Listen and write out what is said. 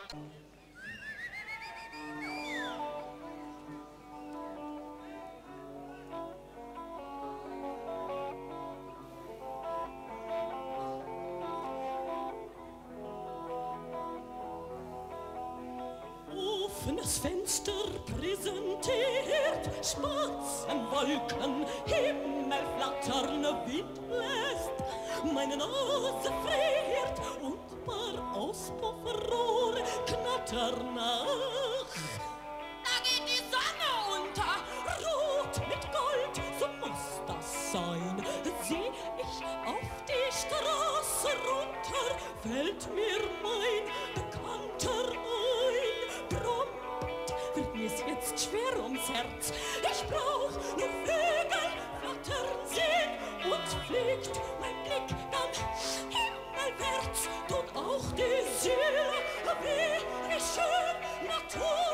Offenes Fenster präsentiert Spatzenwolken, Himmel flattern, Wind bläst, meine Nase friert und paar Auspuffrohre knattern nach. Da geht die Sonne unter, rot mit Gold, so muss das sein. Seh ich auf die Straße runter, fällt mir mein Bekannter ein. Prompt wird mir's jetzt schwer ums Herz. Ich brauch nur Vögel flattern sehen und fliegt mein Blick dann himmelwärts, tut auch die Seele wie schön Natur.